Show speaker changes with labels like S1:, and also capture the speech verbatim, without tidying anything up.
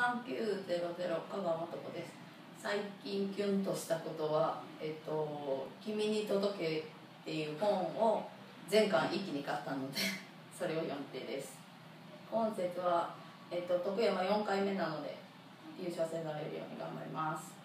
S1: さんきゅうゼロゼロ香川素子です。最近キュンとしたことは、えっと「君に届け」っていう本を全巻一気に買ったのでそれを読んでです。今節は、えっと、徳山よんかいめなので優勝せられるように頑張ります。